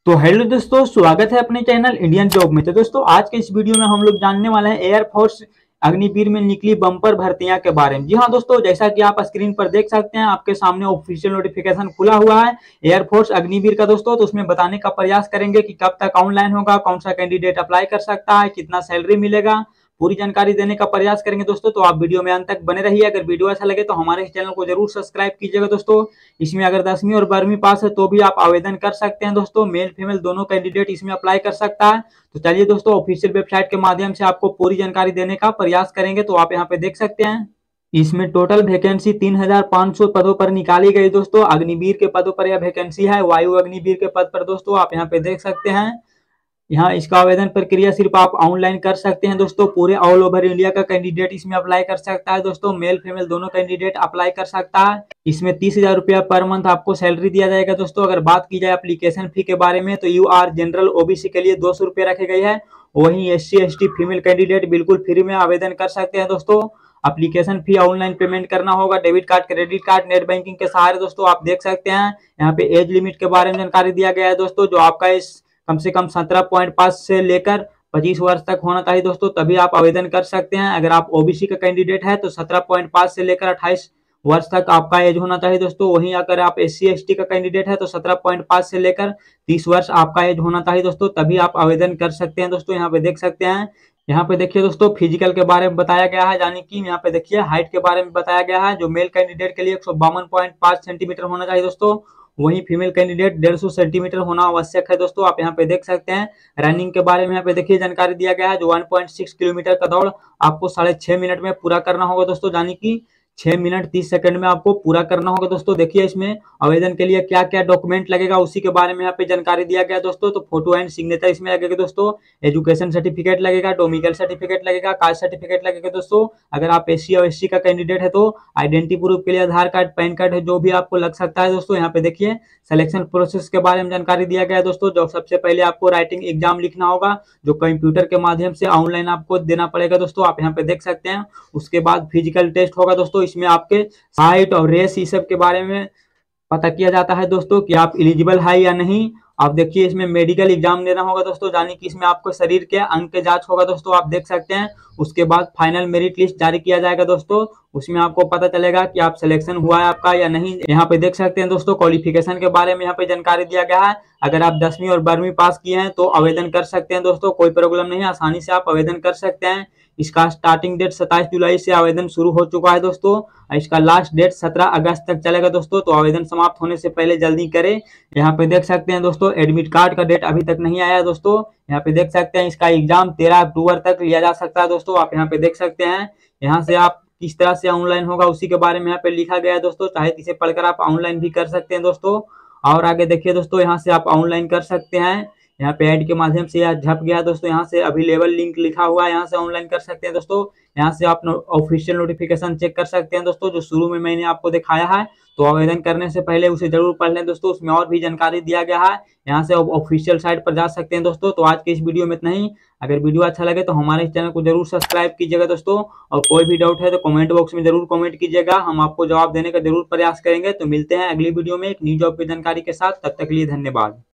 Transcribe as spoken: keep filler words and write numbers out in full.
तो हेलो दोस्तों, स्वागत है अपने चैनल इंडियन जॉब में। तो दोस्तों आज के इस वीडियो में हम लोग जानने वाले हैं एयरफोर्स अग्निवीर में निकली बम्पर भर्तियां के बारे में। जी हाँ दोस्तों, जैसा कि आप स्क्रीन पर देख सकते हैं, आपके सामने ऑफिशियल नोटिफिकेशन खुला हुआ है एयरफोर्स अग्निवीर का दोस्तों। तो उसमें बताने का प्रयास करेंगे कि कब तक ऑनलाइन होगा, कौन सा कैंडिडेट अप्लाई कर सकता है, कितना सैलरी मिलेगा, पूरी जानकारी देने का प्रयास करेंगे दोस्तों। तो आप वीडियो में अंत तक बने रहिए। अगर वीडियो अच्छा लगे तो हमारे चैनल को जरूर सब्सक्राइब कीजिएगा दोस्तों। इसमें अगर दसवीं और बारहवीं पास है तो भी आप आवेदन कर सकते हैं दोस्तों। मेल फीमेल दोनों कैंडिडेट इसमें अप्लाई कर सकता है। तो चलिए दोस्तों, ऑफिशियल वेबसाइट के माध्यम से आपको पूरी जानकारी देने का प्रयास करेंगे। तो आप यहाँ पे देख सकते हैं, इसमें टोटल वैकेंसी तीन हजार पाँच सौ पदों पर निकाली गई दोस्तों। अग्निवीर के पदों पर यह वैकेंसी है। वायु अग्निवीर के पद पर दोस्तों आप यहाँ पे देख सकते हैं। यहाँ इसका आवेदन प्रक्रिया सिर्फ आप ऑनलाइन कर सकते हैं दोस्तों। पूरे ऑल ओवर इंडिया का कैंडिडेट इसमें अप्लाई कर सकता है दोस्तों। मेल फीमेल दोनों कैंडिडेट अप्लाई कर सकता है। इसमें तीस हजार रुपया पर मंथ आपको सैलरी दिया जाएगा दोस्तों। अगर बात की जाए एप्लीकेशन फी के बारे में तो यू आर जनरल ओबीसी के लिए दो सौ रुपये रखे गए हैं। वहीं S C S T female candidate बिल्कुल फ्री में आवेदन कर सकते हैं दोस्तों। एप्लीकेशन फी ऑनलाइन पेमेंट करना होगा, debit card, credit card, net banking के सहारे दोस्तों। आप देख सकते हैं यहाँ पे एज लिमिट के बारे में जानकारी दिया गया है दोस्तों। जो आपका इस कम से कम सत्रह पॉइंट पाँच से लेकर पच्चीस वर्ष तक होना चाहिए दोस्तों, तभी आप आवेदन कर सकते हैं। अगर आप ओबीसी का कैंडिडेट है तो सत्रह पॉइंट पाँच से लेकर अट्ठाईस वर्ष तक आपका एज होना चाहिए दोस्तों। वहीं अगर आप एस सी एस टी का कैंडिडेट है तो सत्रह पॉइंट पाँच से लेकर तीस वर्ष आपका एज होना चाहिए दोस्तों, तभी आप आवेदन कर सकते हैं दोस्तों। यहाँ पे देख सकते हैं, यहाँ पे देखिए दोस्तों फिजिकल के बारे में बताया गया है, यानी कि यहाँ पे देखिए हाइट के बारे में बताया गया है। जो मेल कैंडिडेट के लिए एक सौ बावन पॉइंट पाँच सेंटीमीटर होना चाहिए दोस्तों। वहीं फीमेल कैंडिडेट डेढ़ सौ सेंटीमीटर होना आवश्यक है दोस्तों। आप यहाँ पे देख सकते हैं रनिंग के बारे में यहाँ पे देखिए जानकारी दिया गया है। जो एक पॉइंट छह किलोमीटर का दौड़ आपको साढ़े छह मिनट में पूरा करना होगा दोस्तों, यानी कि छह मिनट तीस सेकंड में आपको पूरा करना होगा दोस्तों। देखिए इसमें आवेदन के लिए क्या क्या डॉक्यूमेंट लगेगा उसी के बारे में यहाँ पे जानकारी दिया गया दोस्तों। तो फोटो एंड सिग्नेचर इसमें लगेगा दोस्तों। एजुकेशन सर्टिफिकेट लगेगा, डोमिकल सर्टिफिकेट लगेगा, कास्ट सर्टिफिकेट लगेगा दोस्तों। अगर आप एस सी और एस सी का कैंडिडेट है तो आइडेंटिटी प्रूफ के लिए आधार कार्ड, पैन कार्ड है, जो भी आपको लग सकता है दोस्तों। यहाँ पे देखिए सिलेक्शन प्रोसेस के बारे में जानकारी दिया गया है दोस्तों। जो सबसे पहले आपको राइटिंग एग्जाम लिखना होगा, जो कंप्यूटर के माध्यम से ऑनलाइन आपको देना पड़ेगा दोस्तों। आप यहाँ पे देख सकते हैं। उसके बाद फिजिकल टेस्ट होगा दोस्तों। इसमें आपके हाइट और रेस इस सब के बारे में पता किया जाता है दोस्तों कि आप एलिजिबल है या नहीं। आप देखिए इसमें मेडिकल एग्जाम देना होगा दोस्तों, यानी कि इसमें आपको शरीर के अंग के जांच होगा दोस्तों। आप देख सकते हैं। उसके बाद फाइनल मेरिट लिस्ट जारी किया जाएगा दोस्तों। उसमें आपको पता चलेगा कि आप सिलेक्शन हुआ है आपका या नहीं। यहाँ पे देख सकते हैं दोस्तों क्वालिफिकेशन के बारे में यहाँ पे जानकारी दिया गया है। अगर आप दसवीं और बारहवीं पास किए हैं तो आवेदन कर सकते हैं दोस्तों, कोई प्रॉब्लम नहीं है, आसानी से आप आवेदन कर सकते हैं। इसका स्टार्टिंग डेट सत्ताईस जुलाई से आवेदन शुरू हो चुका है दोस्तों। इसका लास्ट डेट सत्रह अगस्त तक चलेगा दोस्तों। तो आवेदन समाप्त होने से पहले जल्दी करें। यहाँ पे देख सकते हैं दोस्तों एडमिट कार्ड का डेट अभी तक नहीं आया है दोस्तों। यहाँ पे देख सकते हैं इसका एग्जाम तेरह अक्टूबर तक लिया जा सकता है दोस्तों। आप यहाँ पे देख सकते हैं। यहाँ से आप किस तरह से ऑनलाइन होगा उसी के बारे में यहाँ पे लिखा गया है दोस्तों। चाहे इसे पढ़कर आप ऑनलाइन भी कर सकते हैं दोस्तों। और आगे देखिए दोस्तों, यहाँ से आप ऑनलाइन कर सकते हैं। यहाँ पे ऐड के माध्यम से यह झप गया दोस्तों। यहाँ से अवेलेबल लिंक लिखा हुआ है, यहाँ से ऑनलाइन कर सकते हैं दोस्तों। यहाँ से आप ऑफिशियल नोटिफिकेशन चेक कर सकते हैं दोस्तों, जो शुरू में मैंने आपको दिखाया है। तो आवेदन करने से पहले उसे जरूर पढ़ लें दोस्तों, उसमें और भी जानकारी दिया गया है। यहाँ से आप ऑफिशियल साइट पर जा सकते हैं दोस्तों। तो आज के इस वीडियो में इतना ही। अगर वीडियो अच्छा लगे तो हमारे चैनल को जरूर सब्सक्राइब कीजिएगा दोस्तों। और कोई भी डाउट है तो कमेंट बॉक्स में जरूर कमेंट कीजिएगा, हम आपको जवाब देने का जरूर प्रयास करेंगे। तो मिलते हैं अगली वीडियो में एक न्यू जॉब की जानकारी के साथ। तब तक के लिए धन्यवाद।